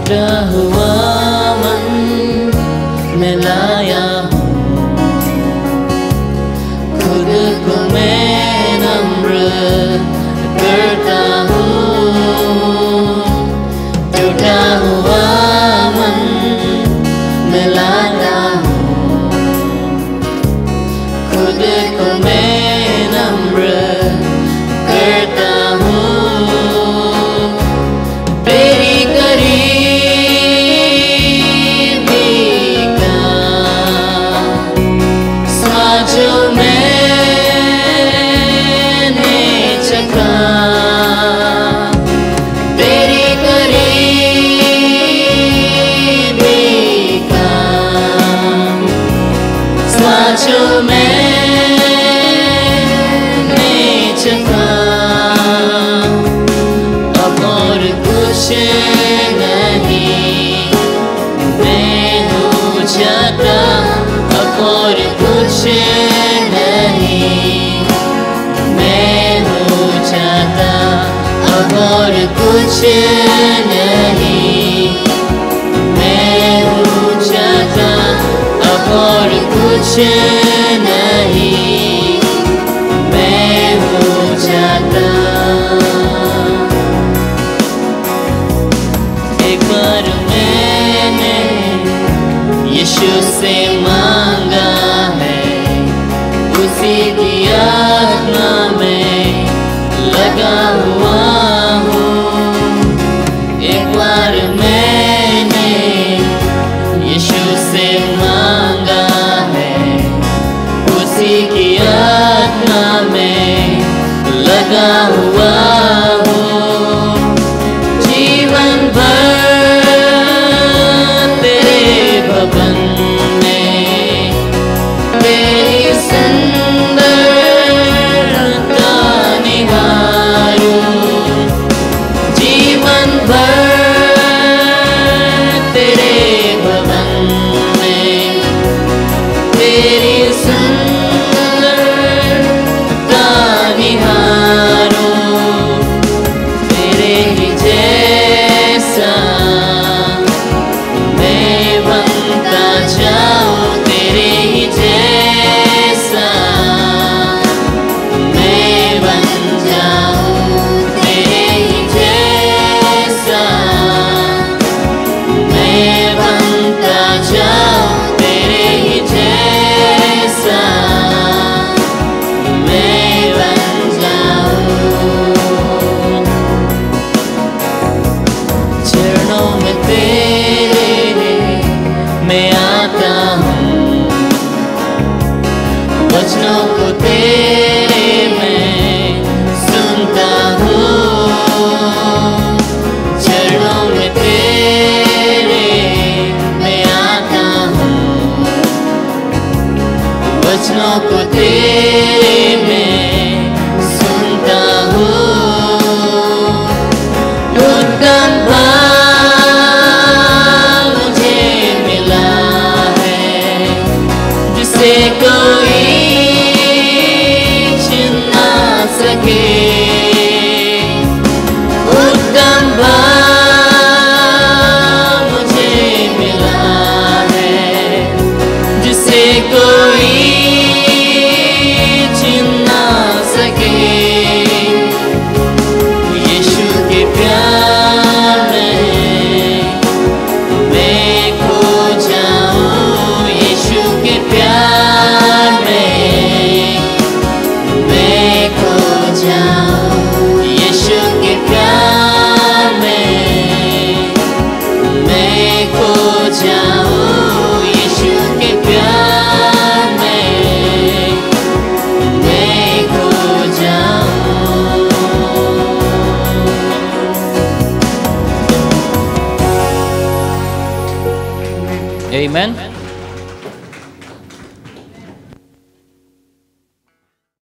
टूटा हुआ मन मैं लाया हूँ, खुद को मैं नम्र करता हूँ। टूटा हुआ मन मैं लाया हूँ, खुद को मैं नम्र करता हूँ। तेरी करीबी का स्वाद जो मैंने चखा, तेरी करीबी का स्वाद जो मैंने चखा। अब और कुछ नहीं मैं हूँ चाहता, अब और कुछ नहीं मैं हूँ चाहता, अब और कुछ नहीं मैं हूँ चाहता, अब और कुछ नहीं मैं हूँ चाहता। एक बार मैंने यीशु से मांगा है, उसी की आत्मा में लगा हुआ हूँ। एक बार मैंने यीशु से मांगा है, उसी की आत्मा में लगा हुआ हूँ। जीवन भर तेरे भवन में तेरी सुंदरता निहारूं। जीवन भर तेरे भवन में तेरी सुंदरता निहारूं। तेरे ही जैसा मैं बनता जाऊं, तेरे ही जैसा मैं बन जाऊं, तेरे ही जैसा मैं बनता जाऊं, तेरे ही जैसा मैं बन जाऊं। चरणों में तेरे मैं आता हूँ, वचनों को तेरे मैं सुनता हूँ। चरणों में तेरे मैं आता हूँ, वचनों को तेरे मैं सुनता हूँ। उत्तम भाव मुझे मिला है, जिसे कोई छीन ना सके। उत्तम भाव मुझे मिला है, जिसे कोई छीन ना सके। यीशु के प्यार में मैं खो जाऊं, यीशु के प्यार में मैं खो जाऊं, यीशु के प्यार में मैं खो जाऊं, यीशु के प्यार में मैं खो जाऊं। Amen.